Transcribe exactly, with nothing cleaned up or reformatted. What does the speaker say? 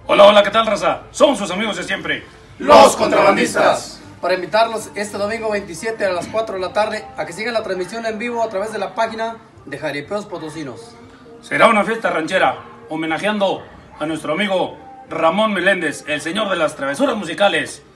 Hola, hola, ¿qué tal, raza? Somos sus amigos de siempre, Los Contrabandistas. Para invitarlos este domingo veintisiete a las cuatro de la tarde a que sigan la transmisión en vivo a través de la página de Jaripeos Potosinos. Será una fiesta ranchera, homenajeando a nuestro amigo Ramón Meléndez, el señor de las travesuras musicales.